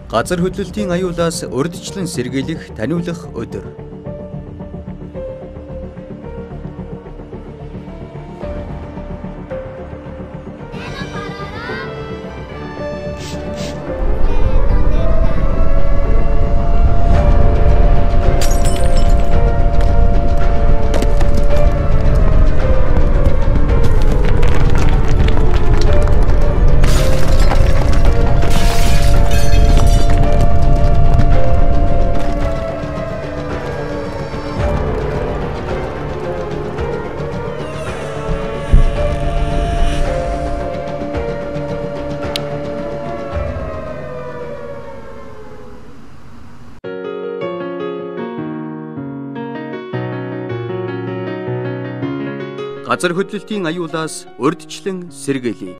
Газар хөдлөлтийн аюулаас урьдчилан сэргийлэх таниулах өдөр. Газар хөдлөлтийн аюулаас урьдчилан сэргийлье.